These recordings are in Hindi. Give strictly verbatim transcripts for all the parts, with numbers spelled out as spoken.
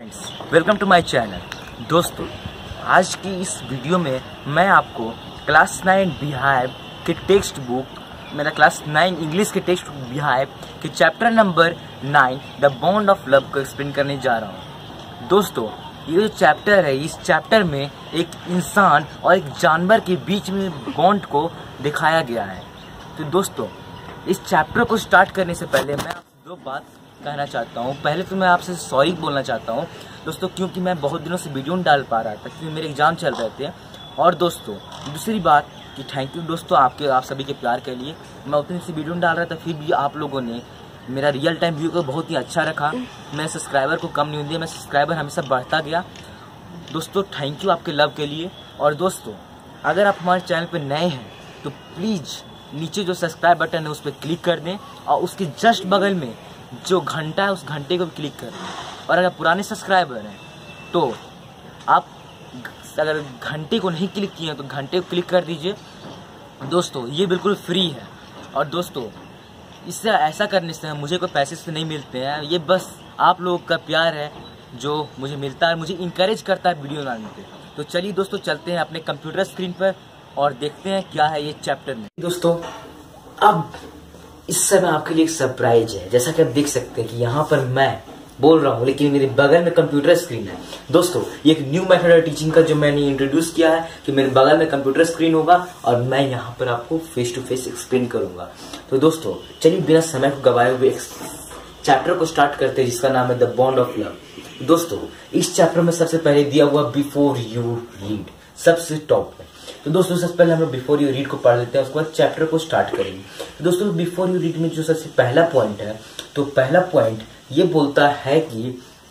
Welcome to my channel. दोस्तों, आज की इस वीडियो में मैं आपको क्लास नाइन बिहाइव के टेक्स्ट बुक मेरा क्लास नाइन इंग्लिश के टेक्स्ट बुक बिहाइव के chapter number nine the bond of love को एक्सप्लेन करने जा रहा हूँ। दोस्तों, ये जो चैप्टर है, इस चैप्टर में एक इंसान और एक जानवर के बीच में बॉन्ड को दिखाया गया है। तो दोस्तों, इस चैप्टर को स्टार्ट करने से पहले मैं आपसे दो बात कहना चाहता हूँ। पहले तो मैं आपसे सॉरी बोलना चाहता हूँ दोस्तों, क्योंकि मैं बहुत दिनों से वीडियो नहीं डाल पा रहा था क्योंकि मेरे एग्जाम चल रहे थे। और दोस्तों, दूसरी बात कि थैंक यू दोस्तों आपके आप सभी के प्यार के लिए। मैं उतनी सी वीडियो नहीं डाल रहा था, फिर भी आप लोगों ने मेरा रियल टाइम व्यू को बहुत ही अच्छा रखा। मैं सब्सक्राइबर को कम नहीं दिया, मैं सब्सक्राइबर हमेशा बढ़ता गया। दोस्तों, थैंक यू आपके लव के लिए। और दोस्तों, अगर आप हमारे चैनल पर नए हैं तो प्लीज़ नीचे जो सब्सक्राइब बटन है उस पर क्लिक कर दें और उसके जस्ट बगल में जो घंटा है उस घंटे को क्लिक कर दें। और अगर पुराने सब्सक्राइबर हैं तो आप अगर घंटे को नहीं क्लिक किए हैं तो घंटे को क्लिक कर दीजिए। दोस्तों, ये बिल्कुल फ्री है। और दोस्तों, इससे ऐसा करने से मुझे कोई पैसे से नहीं मिलते हैं, ये बस आप लोगों का प्यार है जो मुझे मिलता है, मुझे इंकरेज करता है वीडियो बनाने पे। तो चलिए दोस्तों, चलते हैं अपने कंप्यूटर स्क्रीन पर और देखते हैं क्या है ये चैप्टर में। दोस्तों, अब इस समय आपके लिए एक सरप्राइज है। जैसा कि आप देख सकते हैं कि यहाँ पर मैं बोल रहा हूँ लेकिन मेरे बगल में कंप्यूटर स्क्रीन है। दोस्तों, ये एक न्यू मेथड है टीचिंग का जो मैंने इंट्रोड्यूस किया है कि मेरे बगल में कंप्यूटर स्क्रीन होगा और मैं यहाँ पर आपको फेस टू फेस एक्सप्लेन करूंगा। तो दोस्तों, चलिए बिना समय को गवाए हुए चैप्टर को स्टार्ट करते हैं जिसका नाम है द बॉन्ड ऑफ लव। दोस्तों, इस चैप्टर में सबसे पहले दिया हुआ बिफोर यू रीड सबसे टॉप है। तो दोस्तों, सबसे पहले हम लोग बिफोर यू रीड को पढ़ लेते हैं, उसके बाद चैप्टर को स्टार्ट करेंगे। तो दोस्तों, बिफोर यू रीड में जो सबसे पहला पॉइंट है, तो पहला पॉइंट ये बोलता है कि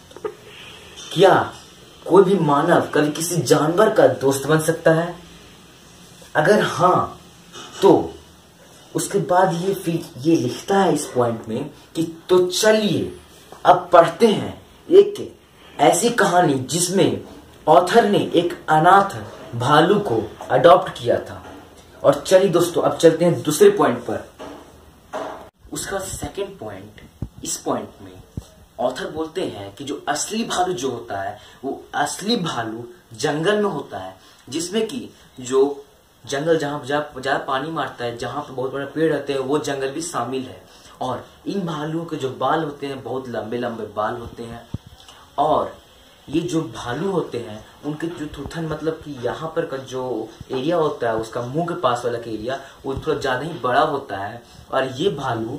क्या कोई भी मानव कभी किसी जानवर का दोस्त बन सकता है? अगर हाँ, तो उसके बाद ये फिर ये लिखता है इस पॉइंट में कि तो चलिए अब पढ़ते हैं एक ऐसी कहानी जिसमें ऑथर ने एक अनाथ भालू को अडॉप्ट किया था। और चलिए दोस्तों, अब चलते हैं दूसरे पॉइंट पर। उसका सेकंड पॉइंट, इस पॉइंट में ऑथर बोलते हैं कि जो असली भालू जो होता है वो असली भालू जंगल में होता है, जिसमें कि जो जंगल जहां ज्यादा पानी मारता है, जहां पर बहुत बड़े पेड़ रहते हैं, वो जंगल भी शामिल है। और इन भालुओं के जो बाल होते हैं बहुत लंबे लंबे बाल होते हैं। और ये जो भालू होते हैं उनके जो थुथन मतलब कि यहाँ पर का जो एरिया होता है उसका मुंह के पास वाला का एरिया वो थोड़ा ज्यादा ही बड़ा होता है। और ये भालू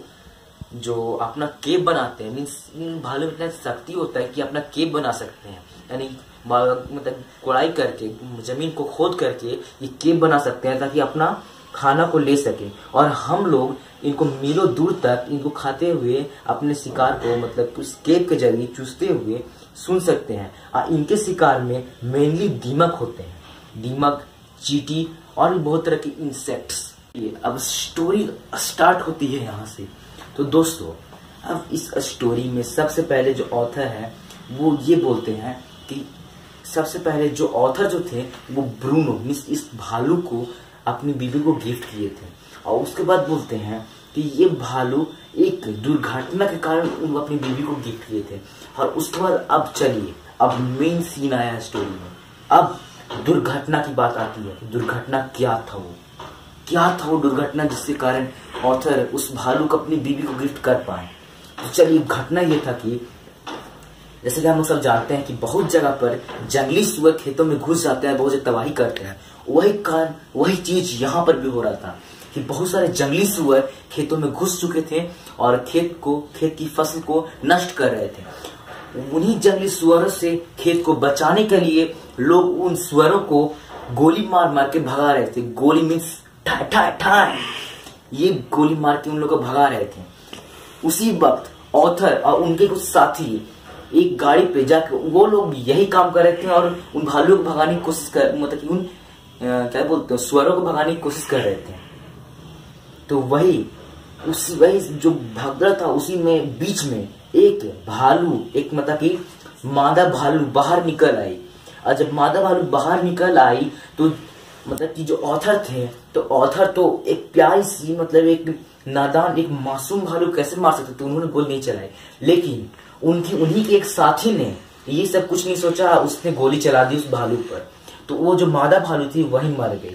जो अपना केव बनाते हैं, मीन्स इन भालू में इतना शक्ति होता है कि अपना केव बना सकते हैं, यानी मतलब कोड़ाई करके जमीन को खोद करके ये केव बना सकते हैं ताकि अपना खाना को ले सके। और हम लोग इनको मीलों दूर तक इनको खाते हुए अपने शिकार को मतलब उस केव के जरिए चूसते हुए सुन सकते हैं। और इनके शिकार में मेनली दीमक होते हैं, दीमक, चींटी और भी बहुत तरह के इंसेक्ट्स। अब स्टोरी स्टार्ट होती है यहाँ से। तो दोस्तों, अब इस स्टोरी में सबसे पहले जो ऑथर है वो ये बोलते हैं कि सबसे पहले जो ऑथर जो थे वो ब्रूनो मीन्स इस भालू को अपनी बीवी को गिफ्ट किए थे। और उसके बाद बोलते हैं कि ये भालू एक दुर्घटना के कारण वो अपनी बीवी को गिफ्ट किए थे। और उसके बाद अब चलिए अब मेन सीन आया है स्टोरी में। अब दुर्घटना की बात आती है। दुर्घटना क्या था वो क्या था वो दुर्घटना जिसके कारण ऑथर उस भालू को अपनी बीवी को गिफ्ट कर पाए। तो चलिए, घटना ये था कि जैसे कि हम लोग सब जानते हैं कि बहुत जगह पर जंगली सुअर खेतों में घुस जाते हैं, बहुत से तबाही करते हैं। वही कारण वही चीज यहाँ पर भी हो रहा था कि बहुत सारे जंगली सुअर खेतों में घुस चुके थे और खेत को खेत की फसल को नष्ट कर रहे थे। उन्हीं जंगली सुअरों से खेत को बचाने के लिए लोग उन सुअरों को गोली मार मार के भगा रहे थे। गोली मीन्स ठा ठा ठा ये गोली मार के उन लोग को भगा रहे थे। उसी वक्त ऑथर और उनके कुछ साथी एक गाड़ी पे जाकर वो लोग यही काम कर रहे थे और उन भालुओं को भगाने की कोशिश कर मतलब कि उन आ, क्या बोलते हैं सुअरों को भगाने की कोशिश कर रहे थे। तो वही उसी वही जो भाग रहा था उसी में बीच में एक भालू एक मतलब कि मादा भालू बाहर निकल आई। और जब मादा भालू बाहर निकल आई तो मतलब कि जो ऑथर थे तो ऑथर तो एक प्यारी सी मतलब एक नादान एक मासूम भालू कैसे मार सकते थे, उन्होंने गोली नहीं चलाई। लेकिन उनकी उन्हीं के एक साथी ने ये सब कुछ नहीं सोचा, उसने गोली चला दी उस भालू पर, तो वो जो मादा भालू थी वहीं मर गई।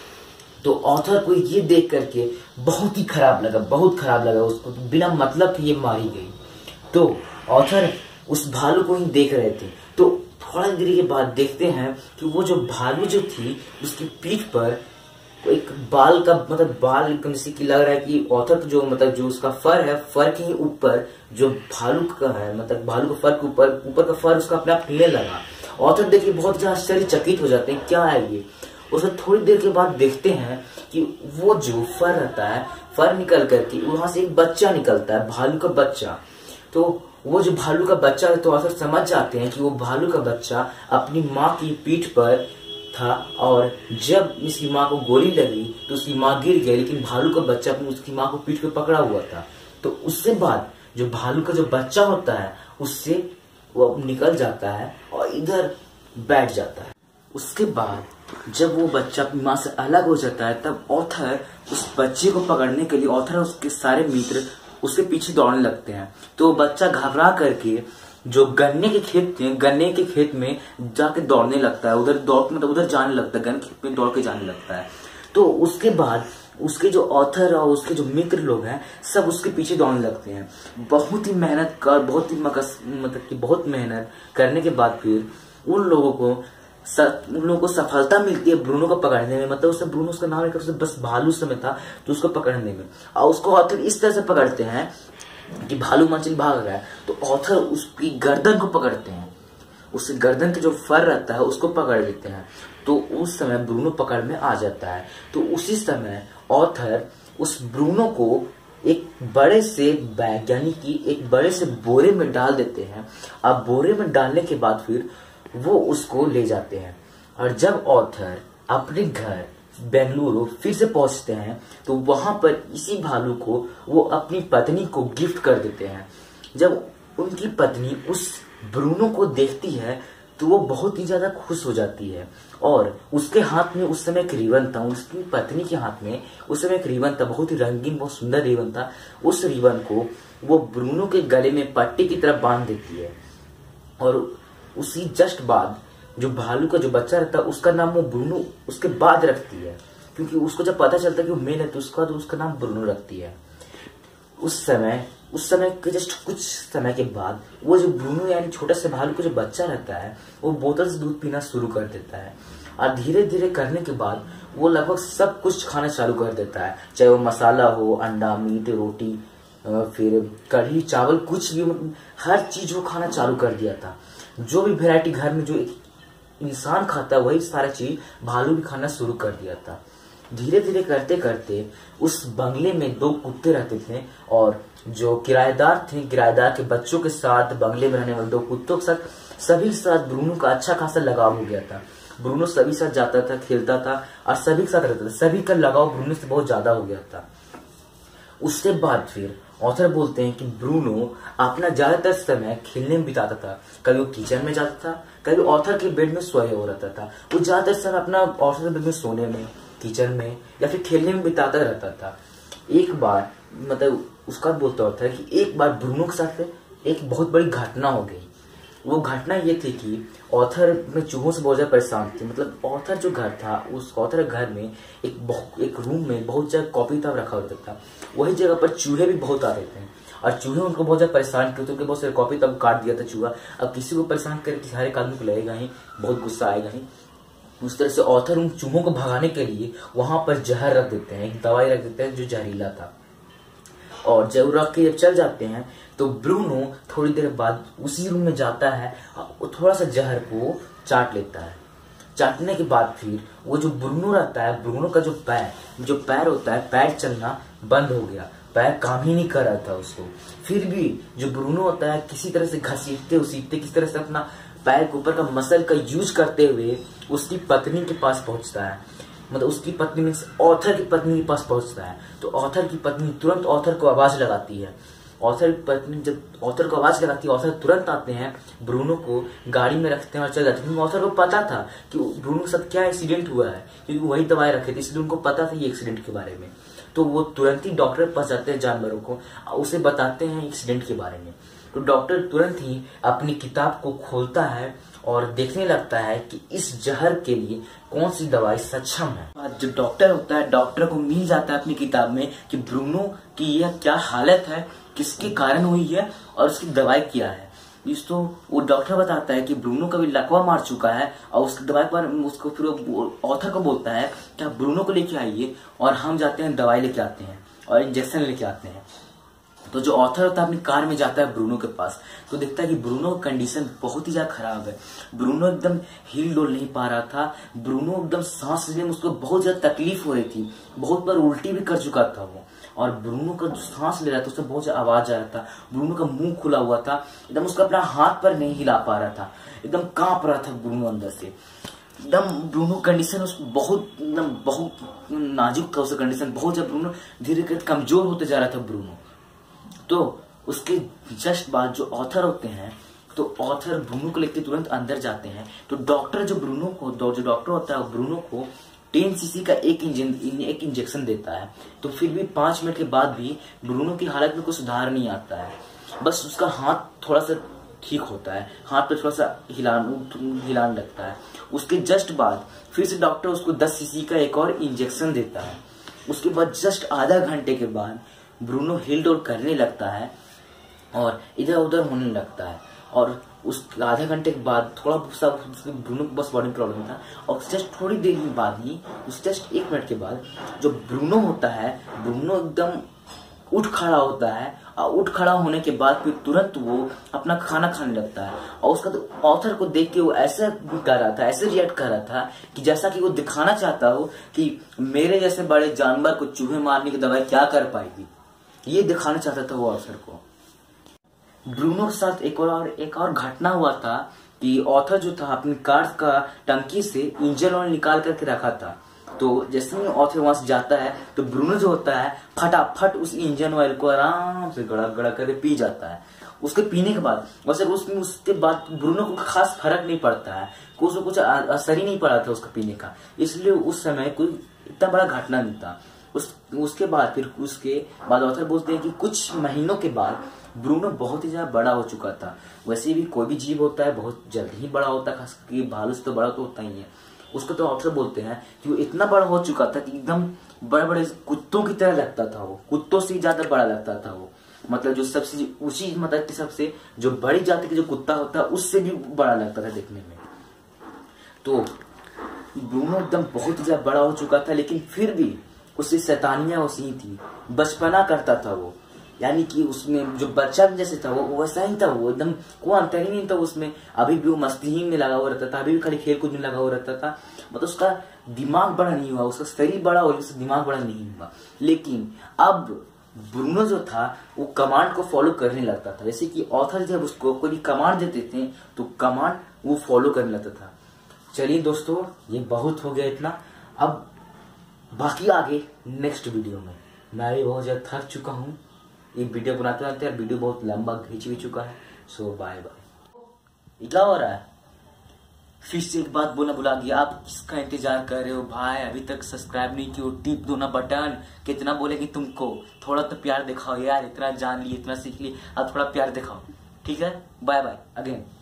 तो ऑथर को ये देख करके बहुत ही खराब लगा, बहुत खराब लगा उसको, बिना मतलब कि ये मारी गई। तो ऑथर उस भालू को ही देख रहे थे। तो थोड़ा देर के बाद देखते हैं कि वो जो भालू जो थी उसकी पीठ पर एक बाल का मतलब बाल एकदम जैसे कि लग रहा है कि ऑथर जो मतलब जो उसका फर है, फर के ऊपर जो भालू का है, मतलब भालू का फर के ऊपर ऊपर का फर उसका अपने आप हिलने लगा। ऑथर देखिए बहुत आश्चर्यचकित हो जाते हैं, क्या है ये। उसे थोड़ी देर के बाद देखते हैं कि वो जो फर रहता है, फर निकल करके वहां से एक बच्चा निकलता है, भालू का बच्चा। तो वो जो भालू का बच्चा है, तो ऑथर समझ जाते हैं कि वो भालू का बच्चा अपनी माँ की पीठ पर था, और जब इसकी माँ को गोली लगी तो उसकी माँ गिर गई, लेकिन भालू का बच्चा अपनी उसकी माँ को पीठ पे पकड़ा हुआ था। तो उससे बाद जो भालू का जो बच्चा होता है उससे वो निकल जाता है और इधर बैठ जाता है। उसके बाद जब वो बच्चा अपनी माँ से अलग हो जाता है, तब ऑथर उस बच्चे को पकड़ने के लिए ऑथर और उसके सारे मित्र उसके पीछे दौड़ने लगते हैं। तो बच्चा घबरा करके जो गन्ने के खेत थे, गन्ने के खेत में जाके दौड़ने लगता है, उधर दौड़ मतलब उधर जाने लगता है, गन्ने खेत में दौड़ के जाने लगता है। तो उसके बाद उसके जो ऑथर और उसके जो मित्र लोग हैं सब उसके पीछे दौड़ने लगते हैं। बहुत ही मेहनत कर बहुत ही मकस मतलब कि बहुत मेहनत करने के बाद फिर उन लोगों को स, उन लोगों को सफलता मिलती है ब्रूनो को पकड़ने में। मतलब उससे ब्रूनो उसका नाम है, बस भालू समय था तो उसको पकड़ने में, और उसको ऑथर इस तरह से पकड़ते हैं कि भालू मंजिल भाग रहा है तो ऑथर उसकी गर्दन को पकड़ते हैं, उसके गर्दन के जो फर रहता है उसको पकड़ लेते हैं। तो उस समय ब्रूनो पकड़ में आ जाता है। तो उसी समय ऑथर उस ब्रूनो को एक बड़े से बैग यानी कि एक बड़े से बोरे में डाल देते हैं। अब बोरे में डालने के बाद फिर वो उसको ले जाते हैं, और जब ऑथर अपने घर बेंगलुरु फिर से पहुंचते हैं तो वहां पर इसी भालू को वो अपनी पत्नी को गिफ्ट कर देते हैं। जब उनकी पत्नी उस ब्रूनो को देखती है तो वो बहुत ही ज्यादा खुश हो जाती है, और उसके हाथ में उस समय एक रिबन था, उसकी पत्नी के हाथ में उस समय एक रिबन था, बहुत ही रंगीन बहुत सुंदर रिबन था। उस रिबन को वो ब्रूनो के गले में पट्टी की तरफ बांध देती है, और उसी जस्ट बाद जो भालू का जो बच्चा रहता है उसका नाम वो ब्रूनो उसके बाद रखती है, क्योंकि उसको जब पता चलता है कि वो मेल है तो उसका तो उसका नाम ब्रूनो रखती है। उस समय उस समय के जस्ट कुछ समय के बाद वो जो ब्रूनो यानी छोटा सा भालू का जो बच्चा रहता है वो बोतल से दूध पीना शुरू कर देता है, और धीरे धीरे करने के बाद वो लगभग सब कुछ खाना चालू कर देता है, चाहे वो मसाला हो, अंडा, मीट, रोटी, फिर कढ़ी, चावल, कुछ भी, हर चीज वो खाना चालू कर दिया था। जो भी वैरायटी घर में जो एक इंसान खाता है वही सारा चीज भालू भी खाना शुरू कर दिया था। धीरे धीरे करते करते उस बंगले में दो कुत्ते रहते थे, और जो किराएदार थे, किराएदार के बच्चों के साथ बंगले में रहने वाले दो कुत्तों के साथ सभी के साथ ब्रूनो का अच्छा खासा लगाव हो गया था। ब्रूनो सभी साथ जाता था, खेलता था और सभी के साथ रहता था, सभी का लगाव ब्रूनो से बहुत ज्यादा हो गया था। उसके बाद फिर ऑथर बोलते हैं कि ब्रूनो अपना ज्यादातर समय खेलने में बिताता था। कभी वो किचन में जाता था, कभी ऑथर के बेड में सोया हो रहता था। वो ज्यादातर समय अपना ऑथर के बेड में सोने में, किचन में या फिर खेलने में बिताता रहता था। एक बार मतलब उसका बोलता होता है कि एक बार ब्रूनो के साथ एक बहुत बड़ी घटना हो गई। वो घटना ये थी कि ऑथर में चूहों से बहुत ज्यादा परेशान थी। मतलब ऑथर जो घर था, उस ऑथर घर में एक एक रूम में बहुत ज्यादा कॉपी किताब रखा होता था। वही जगह पर चूहे भी बहुत आते थे, और चूहे उनको बहुत ज्यादा परेशान करते थे। बहुत सारे कॉपी किताब काट दिया था चूहा। अब किसी को परेशान करके हर एक आदमी को लगेगा ही, बहुत गुस्सा आएगा ही। उस तरह से ऑथर उन चूहों को भगाने के लिए वहां पर जहर रख देते हैं, एक दवाई रख देते हैं जो जहरीला था, और जब रख के जब चल जाते हैं तो ब्रूनो थोड़ी देर बाद उसी रूम में जाता है और थोड़ा सा जहर को चाट लेता है। चाटने के बाद फिर वो जो ब्रूनो रहता है, ब्रूनो का जो पैर जो पैर होता है, पैर चलना बंद हो गया, पैर काम ही नहीं कर रहा था उसको। फिर भी जो ब्रूनो होता है किसी तरह से घसीटते उसीटते किसी तरह से अपना पैर के ऊपर का मसल का यूज करते हुए उसकी पत्नी के पास पहुंचता है। मतलब उसकी पत्नी मीन्स ऑथर की पत्नी के पास पहुंचता है। तो ऑथर की पत्नी तुरंत ऑथर को आवाज लगाती है। ऑथर की पत्नी जब ऑथर को आवाज लगाती है, ऑथर तुरंत आते हैं, ब्रूनो को गाड़ी में रखते हैं और चल जाते हैं। क्योंकि ऑथर को पता था कि ब्रूनो के साथ क्या एक्सीडेंट हुआ है, क्योंकि वही दवाई रखे थे, इसलिए उनको पता था ये एक्सीडेंट के बारे में। तो वो तुरंत ही डॉक्टर के पास जाते हैं जानवरों को, उसे बताते हैं एक्सीडेंट के बारे में। तो डॉक्टर तुरंत ही अपनी किताब को खोलता है और देखने लगता है कि इस जहर के लिए कौन सी दवाई सक्षम है। जब डॉक्टर होता है, डॉक्टर को मिल जाता है अपनी किताब में कि ब्रूनो की यह क्या हालत है, किसके कारण हुई है और उसकी दवाई क्या है। इस तो वो डॉक्टर बताता है कि ब्रूनो का भी लकवा मार चुका है और उसकी दवाई पर उसको फिर ऑथर को बोलता है कि आप ब्रूनो को लेके आइए और हम जाते हैं दवाई लेके आते हैं और इंजेक्शन लेके आते हैं। तो जो ऑथर होता है अपनी कार में जाता है ब्रूनो के पास, तो देखता है कि ब्रूनो का कंडीशन बहुत ही ज्यादा खराब है। ब्रूनो एकदम हिल डोल नहीं पा रहा था, ब्रूनो एकदम सांस लेने में उसको बहुत ज्यादा तकलीफ हो रही थी, बहुत बार उल्टी भी कर चुका था वो। और ब्रूनो का जो सांस ले रहा था उससे बहुत ज्यादा आवाज आ रहा था, ब्रूनो का मुंह खुला हुआ था, एकदम उसका अपना हाथ पर नहीं हिला पा रहा था, एकदम कांप रहा था ब्रूनो अंदर से। एकदम ब्रूनो कंडीशन उसको बहुत एकदम बहुत नाजुक था, उसका कंडीशन बहुत ज्यादा। ब्रूनो धीरे धीरे कमजोर होते जा रहा था ब्रूनो। तो उसके जस्ट बाद जो ऑथर होते हैं, तो ऑथर ब्रूनो को लेकर तुरंत अंदर जाते हैं। तो डॉक्टर जो ब्रूनो को जो डॉक्टर होता है ब्रूनो को टेन सीसी का एक इंजन एक इंजेक्शन देता है। तो फिर भी पांच मिनट के बाद भी ब्रूनो की हालत में कोई सुधार नहीं आता है, बस उसका हाथ थोड़ा सा ठीक होता है, हाथ पे थोड़ा सा हिलान हिलान लगता है। उसके जस्ट बाद फिर से डॉक्टर उसको दस सीसी का एक और इंजेक्शन देता है। उसके बाद जस्ट आधा घंटे के बाद ब्रूनो हिल डोल करने लगता है और इधर उधर होने लगता है। और उस आधे घंटे के बाद थोड़ा सा ब्रूनो को बस बॉडी प्रॉब्लम था, और जस्ट थोड़ी देर के बाद ही उस जस्ट एक मिनट के बाद जो ब्रूनो होता है, ब्रूनो एकदम उठ खड़ा होता है। और उठ खड़ा होने के बाद फिर तुरंत वो अपना खाना खाने लगता है। और उसका तो ऑथर को देख के वो ऐसे कर रहा था, ऐसे रिएक्ट कर रहा था कि जैसा कि वो दिखाना चाहता हो कि मेरे जैसे बड़े जानवर को चूहे मारने की दवाई क्या कर पाएगी, ये दिखाना चाहता था वो ऑथर को। ब्रूनो के साथ एक और एक और घटना हुआ था कि ऑथर जो था अपनी कार का टंकी से इंजन ऑयल निकाल करके रखा था। तो जैसे ही ऑथर वहां से जाता है तो ब्रूनो जो होता है फटाफट उस इंजन ऑयल को आराम से गड़ा गड़ा करके पी जाता है। उसके पीने के बाद वैसे उसमें उसके बाद ब्रूनो को खास फर्क नहीं पड़ता है, उसको कुछ असर ही नहीं पड़ा था उसका पीने का, इसलिए उस समय कोई इतना बड़ा घटना नहीं था। उस उसके बाद फिर उसके बाद ऑथर बोलते हैं कि कुछ महीनों के बाद ब्रूनो बहुत ही ज्यादा बड़ा हो चुका था। वैसे भी कोई भी जीव होता है बहुत जल्दी ही बड़ा होता है, खास करके भालू से तो बड़ा तो होता ही है। उसको तो ऑथर बोलते हैं कि वो इतना बड़ा हो चुका था कि एकदम बड़े बड़े कुत्तों की तरह लगता था, वो कुत्तों से ज्यादा बड़ा लगता था वो। मतलब जो सबसे ऊंची मतलब कि सबसे जो बड़ी जाति के जो कुत्ता होता है उससे भी बड़ा लगता था देखने में। तो ब्रूनो एकदम बहुत ही ज्यादा बड़ा हो चुका था, लेकिन फिर भी उससे शैतानियां उसी थी, बचपना करता था वो। यानी कि उसमें जो बच्चा जैसे था वो वैसा ही था, वो एकदम कोई अंतर ही नहीं था उसमें। अभी भी वो मस्ती ही में लगा हुआ रहता था, अभी भी खाली खेल कूद में लगा हुआ रहता था। मतलब उसका दिमाग बड़ा नहीं हुआ, उसका शरीर बड़ा हो, उसका दिमाग बड़ा नहीं हुआ। लेकिन अब ब्रूनो जो था वो कमांड को फॉलो करने लगता था। जैसे कि ऑथर जब उसको कोई भी कमांड देते थे तो कमांड वो फॉलो करने लगता था। चलिए दोस्तों, ये बहुत हो गया इतना, अब बाकी आगे नेक्स्ट वीडियो में। मैं भी बहुत ज्यादा थक चुका हूँ, ये वीडियो बनाते बनाते यार वीडियो बहुत लंबा खींच भी चुका है। So bye bye. क्या हो रहा है? फिर से एक बात बोलना भुला गया, आप किसका इंतजार कर रहे हो भाई? अभी तक सब्सक्राइब नहीं किया, टिप दो ना बटन। कितना बोलेगी तुमको, थोड़ा तो प्यार दिखाओ यार, इतना जान लिए, इतना सीख लिए, अब थोड़ा प्यार दिखाओ, ठीक है? Bye bye again.